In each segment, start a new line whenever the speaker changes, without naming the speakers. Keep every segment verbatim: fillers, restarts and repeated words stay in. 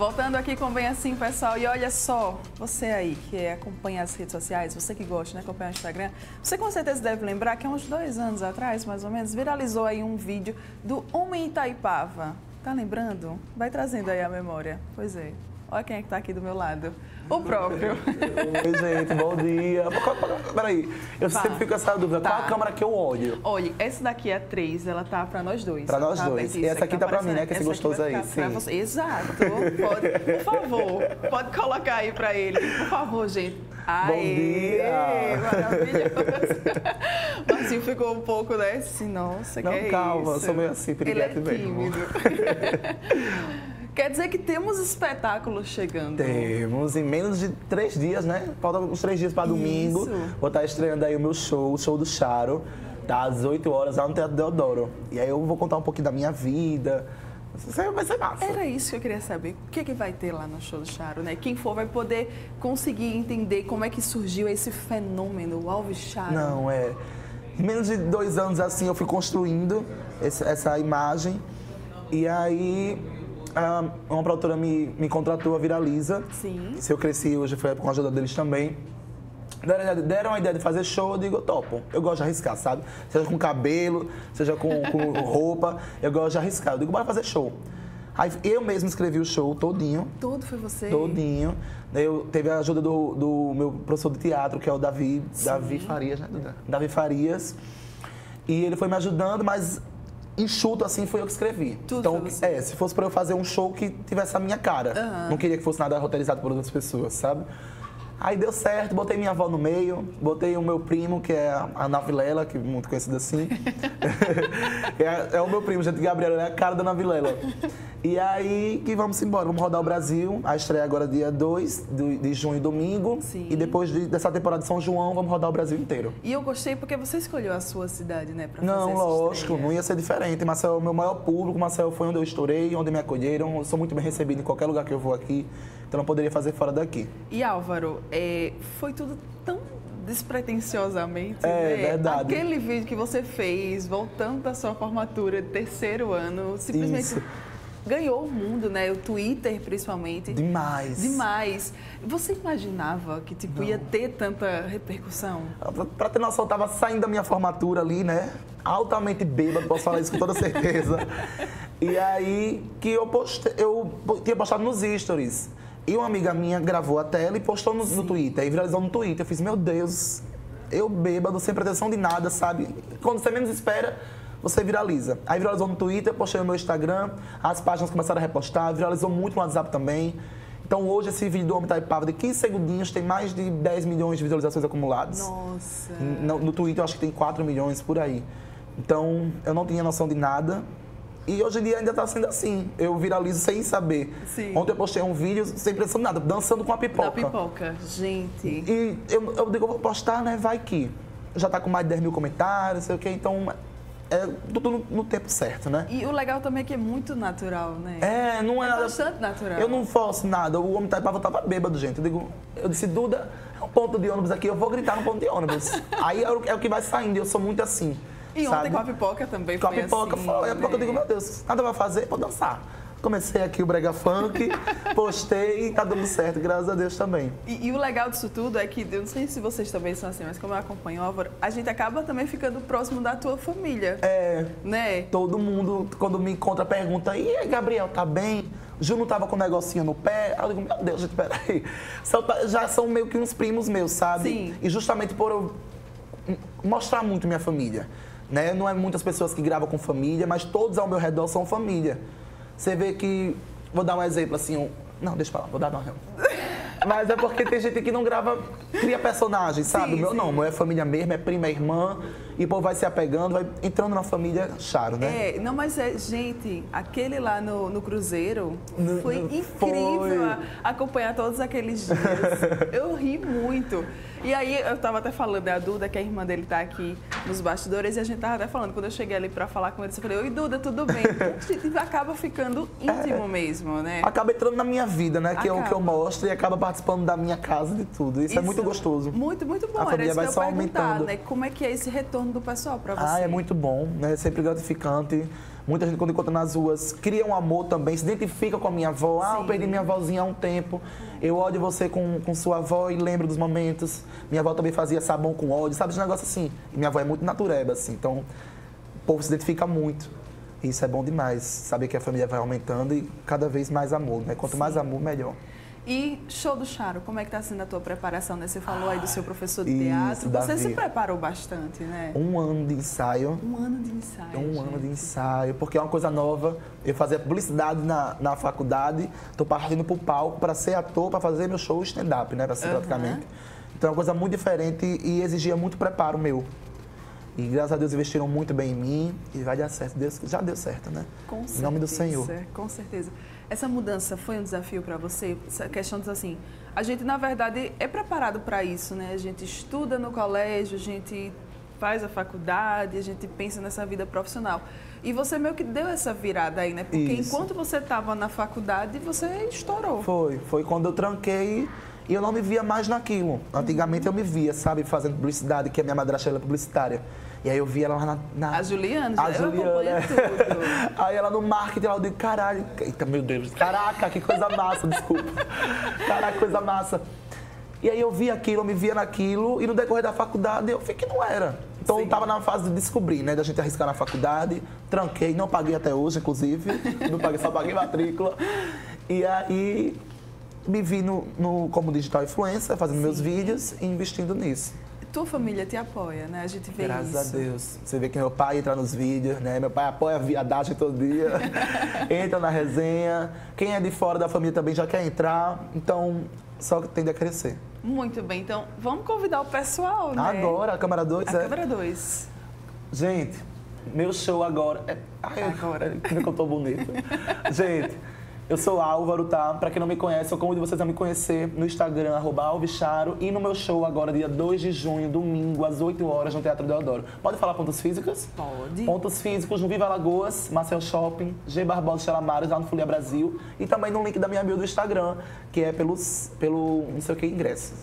Voltando aqui com Bem Assim, pessoal, e olha só, você aí que acompanha as redes sociais, você que gosta de, né, acompanhar o Instagram, você com certeza deve lembrar que há uns dois anos atrás, mais ou menos, viralizou aí um vídeo do Homem Itaipava. Tá lembrando? Vai trazendo aí a memória. Pois é. Olha quem é que tá aqui do meu lado. O próprio.
Oi, gente, bom dia. Peraí, eu Vá. sempre fico com essa dúvida. Tá. Qual a câmera que eu olho?
Olha, essa daqui é a três, ela tá pra nós dois.
Pra nós
tá,
dois. E essa aqui tá, tá pra mim, né? Que é esse gostoso aí. Sim.
Você. Exato. Pode, por favor, pode colocar aí pra ele. Por favor, gente. Aê,
bom dia!
Maravilhoso. Marcinho ficou um pouco, né? Assim, nossa,
Não,
que é
calma,
isso?
eu sou meio assim, piriguete
Ele é tímido. Quer dizer que temos espetáculos chegando.
Temos, em menos de três dias, né? Falta uns três dias para domingo.
Isso.
Vou estar estreando aí o meu show, o show do Charo, tá às oito horas lá no Teatro Deodoro. E aí eu vou contar um pouquinho da minha vida. Vai ser massa.
Era isso que eu queria saber. O que, é que vai ter lá no show do Charo, né? Quem for vai poder conseguir entender como é que surgiu esse fenômeno, o Alves Charo.
Não, é... Em menos de dois anos, assim, eu fui construindo esse, essa imagem. E aí... uma produtora me, me contratou, a Viraliza.
Sim.
Se eu cresci hoje foi com a ajuda deles também. Deram, deram a ideia de fazer show, eu digo, eu topo. Eu gosto de arriscar, sabe? Seja com cabelo, seja com, com roupa, eu gosto de arriscar. Eu digo, bora fazer show. Aí eu mesmo escrevi o show todinho.
Todo foi você?
Todinho. Eu teve a ajuda do, do meu professor de teatro, que é o Davi,
Sim.
Davi Farias, né? Davi Farias. E ele foi me ajudando, mas... enxuto, assim, foi eu que escrevi.
Tudo
então,
você.
é, se fosse pra eu fazer um show que tivesse a minha cara.
Uhum.
Não queria que fosse nada roteirizado por outras pessoas, sabe? Aí deu certo, botei minha avó no meio, botei o meu primo, que é a Ana Vilela, que é muito conhecido assim. é, é o meu primo, gente, Gabriel, é a cara da Ana Vilela. E aí, que vamos embora, vamos rodar o Brasil. A estreia agora dia dois de junho, domingo.
Sim.
E depois de, dessa temporada de São João, vamos rodar o Brasil inteiro.
E eu gostei porque você escolheu a sua cidade, né, pra
não,
fazer essa
lógico,
estreia.
não ia ser diferente. Marcel é o meu maior público, Marcel foi onde eu estourei, onde me acolheram. Eu sou muito bem recebido em qualquer lugar que eu vou aqui, então não poderia fazer fora daqui.
E Álvaro, é, foi tudo tão despretensiosamente,
é,
né?
verdade.
Aquele vídeo que você fez, voltando da sua formatura de terceiro ano, simplesmente...
Isso.
Ganhou o mundo, né? O Twitter, principalmente.
Demais.
Demais. Você imaginava que, tipo,
Não.
ia ter tanta repercussão?
Pra, pra ter noção, eu tava saindo da minha formatura ali, né? Altamente bêbado, posso falar isso com toda certeza. E aí, que eu postei, eu tinha postado nos stories. E uma amiga minha gravou a tela e postou no, no Twitter. Aí viralizou no Twitter. Eu fiz, meu Deus, eu bêbado, sem pretensão de nada, sabe? Quando você menos espera... você viraliza. Aí viralizou no Twitter, postei no meu Instagram, as páginas começaram a repostar, viralizou muito no WhatsApp também. Então hoje esse vídeo do Homem Itaipava de quinze segundinhos tem mais de dez milhões de visualizações acumuladas.
Nossa!
No, no Twitter eu acho que tem quatro milhões por aí. Então eu não tinha noção de nada. E hoje em dia ainda está sendo assim. Eu viralizo sem saber.
Sim.
Ontem eu postei um vídeo sem pressão de nada, dançando com a pipoca.
Da pipoca, gente.
E eu, eu digo, eu vou postar, né? Vai que. Já está com mais de dez mil comentários, sei o quê, então... é tudo no, no tempo certo, né?
E o legal também é que é muito natural, né?
É, não é,
é
nada...
bastante natural.
Eu não faço nada. O Homem Itaipava tava bêbado, gente. Eu digo, eu disse, Duda, é um ponto de ônibus aqui, eu vou gritar no ponto de ônibus. Aí é o, é o que vai saindo, eu sou muito assim.
E
sabe?
ontem com a pipoca também
com
foi assim.
Com a pipoca
assim,
foi.
né?
A pipoca eu digo, meu Deus, nada vai fazer, vou dançar. Comecei aqui o Brega Funk, postei e tá dando certo, graças a Deus também.
E, e o legal disso tudo é que, eu não sei se vocês também são assim, mas como eu acompanho o Álvaro, a gente acaba também ficando próximo da tua família.
É.
Né?
Todo mundo, quando me encontra, pergunta, e aí, Gabriel, tá bem? Ju não tava com um negocinho no pé? Aí eu digo, meu Deus, gente, peraí. Já são meio que uns primos meus, sabe?
Sim.
E justamente por eu mostrar muito minha família. Né? Não é muitas pessoas que gravam com família, mas todos ao meu redor são família. Você vê que... Vou dar um exemplo assim... Um... Não, deixa eu falar, vou dar não. Mas é porque tem gente que não grava... Cria personagem, sabe?
Sim,
o meu
sim.
não, meu é família mesmo, é prima, é irmã. E o povo vai se apegando, vai entrando na família Charo, né?
É, não, mas é... Gente, aquele lá no, no Cruzeiro...
No,
foi
no,
incrível
foi.
A, acompanhar todos aqueles dias. Eu ri muito. E aí, eu tava até falando, né, a Duda, que a irmã dele tá aqui nos bastidores, e a gente tava até falando, quando eu cheguei ali pra falar com ele, eu falei, oi, Duda, tudo bem? Então, a gente acaba ficando íntimo é, mesmo, né?
Acaba entrando na minha vida, né? Que é o que eu mostro e acaba participando da minha casa de tudo. Isso,
isso
é muito gostoso.
Muito, muito bom.
A família
Era
vai
isso que
só
eu perguntar,
aumentando.
Né? Como é que é esse retorno do pessoal pra você?
Ah, é muito bom, né? É sempre gratificante. Muita gente, quando encontra nas ruas, cria um amor também, se identifica com a minha avó. Ah, eu perdi minha avózinha há um tempo. Eu olho você com, com sua avó e lembro dos momentos. Minha avó também fazia sabão com óleo, sabe? Esse negócio assim. E minha avó é muito natureba, assim. Então, o povo se identifica muito. E isso é bom demais. Saber que a família vai aumentando e cada vez mais amor, né? Quanto Sim. mais amor, melhor.
E show do Charo, como é que está sendo a tua preparação, né? Você falou aí do seu professor de
Isso,
teatro, você
Davi.
se preparou bastante, né?
Um ano de ensaio.
Um ano de ensaio,
Um
gente.
ano de ensaio, porque é uma coisa nova. Eu fazia publicidade na, na faculdade, tô partindo pro palco para ser ator, para fazer meu show stand-up, né? Pra ser, uhum. praticamente. Então é uma coisa muito diferente e exigia muito preparo meu. E graças a Deus investiram muito bem em mim e vai dar certo. Deus, já deu certo, né?
Com certeza.
Em nome do Senhor.
Com certeza. Essa mudança foi um desafio para você? Essa questão de assim, a gente na verdade é preparado para isso, né? A gente estuda no colégio, a gente faz a faculdade, a gente pensa nessa vida profissional. E você meio que deu essa virada aí, né? Porque isso. enquanto você estava na faculdade, você estourou.
Foi, foi quando eu tranquei e eu não me via mais naquilo. Antigamente uhum. eu me via, sabe, fazendo publicidade, que a minha madrasta ela é publicitária. E aí eu via ela lá na... na
a Juliana,
a
eu
Juliana, é.
tudo.
Aí ela no marketing, ela digo, caralho, eita, meu Deus, caraca, que coisa massa, desculpa. Caraca, coisa massa. E aí eu via aquilo, eu me via naquilo, e no decorrer da faculdade eu vi que não era. Então Sim. eu tava na fase de descobrir, né, da gente arriscar na faculdade, tranquei, não paguei até hoje, inclusive, não paguei, só paguei matrícula. E aí me vi no, no, como digital influencer, fazendo Sim. meus vídeos e investindo nisso.
Tua família te apoia, né? A gente vê
Graças
isso.
Graças a Deus. Você vê que meu pai entra nos vídeos, né? Meu pai apoia a viadagem todo dia, entra na resenha. Quem é de fora da família também já quer entrar, então só tende a crescer.
Muito bem, então vamos convidar o pessoal, né?
Agora, a Câmara dois,
a
é?
Câmara dois.
Gente, meu show agora... É... Ai,
agora.
Como é que eu tô bonito. Gente... Eu sou Álvaro, tá? Pra quem não me conhece, eu convido vocês a me conhecer no Instagram, arroba Alvicharo, e no meu show agora, dia dois de junho, domingo, às oito horas, no Teatro Deodoro. Pode falar pontos físicos?
Pode.
Pontos físicos no Viva Lagoas, Marcel Shopping, G Barbosa Chalamares, lá no Folia Brasil, e também no link da minha bio do Instagram, que é pelos, pelo, não sei o que, ingressos.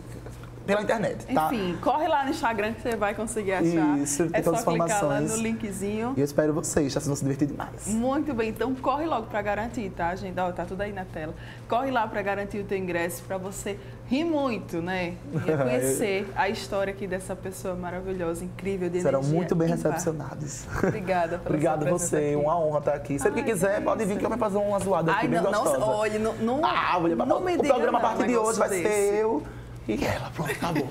Pela internet, tá?
Enfim, corre lá no Instagram que você vai conseguir achar.
Isso, tem
é
todas as
só clicar lá
informações.
no linkzinho.
E eu espero vocês, tá? Vocês vão se divertir demais.
Muito bem, então corre logo para garantir, tá, gente? Ó, tá tudo aí na tela. Corre lá para garantir o teu ingresso, para você rir muito, né? E conhecer a história aqui dessa pessoa maravilhosa, incrível, de
Serão
energia
muito bem
ímpar.
recepcionados.
Obrigada pela
Obrigado
sua
você,
aqui.
uma honra estar aqui. Sempre Ai, que quiser, que pode vir que eu vou fazer uma zoada aqui,
Ai,
bem
não,
gostosa.
Não, olha, não, não,
ah, mulher,
não
o,
me
o
diga
programa a partir de hoje vai
desse.
ser eu e ela. Pronto, acabou.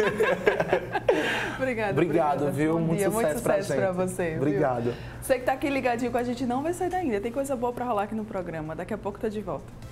Obrigada,
Obrigado, viu?
Bom
muito
dia,
sucesso,
muito sucesso
pra,
pra você.
Obrigado.
Viu? Você que tá aqui ligadinho com a gente não vai sair daí ainda. Tem coisa boa pra rolar aqui no programa. Daqui a pouco tá de volta.